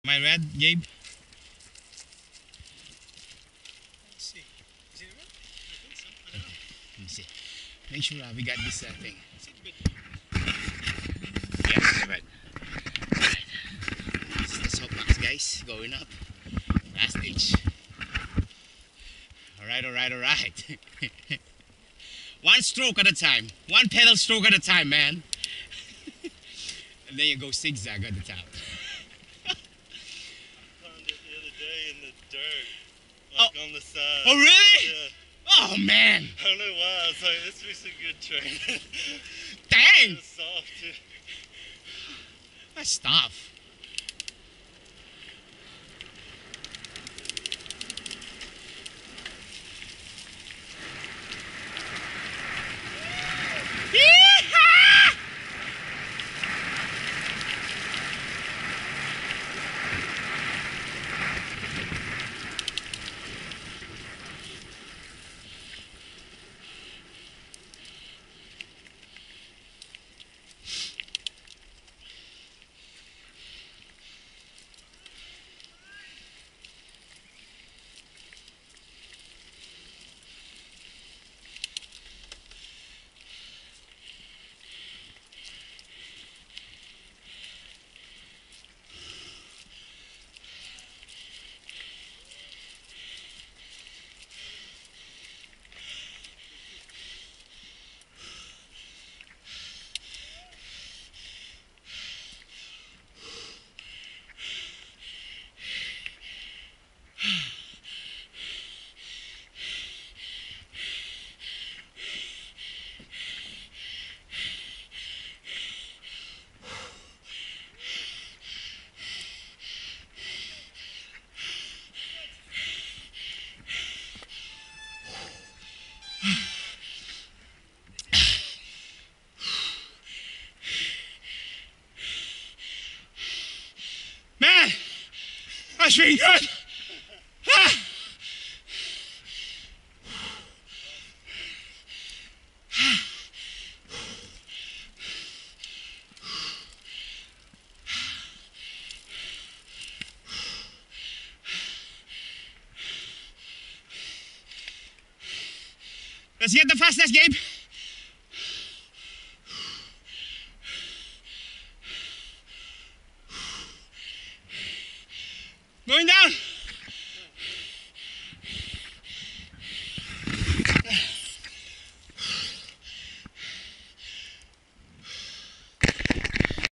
Am I red, Gabe? Let's see. Is it red? I think so. I don't know. Let me see. Make sure we got this thing. It's a bit. Yeah, it's red. Alright. This is the soapbox, guys. Going up. Last stage. Alright, alright, alright. One stroke at a time. One pedal stroke at a time, man. And then you go zigzag at the top. I found it the other day in the dirt, like on the side. Oh, really? Yeah. Oh, man. I don't know why. I was like, this will be some good training. Dang. It's soft too. That's tough. Man, that's really good. Ah. Let's get the fastest, Gabe.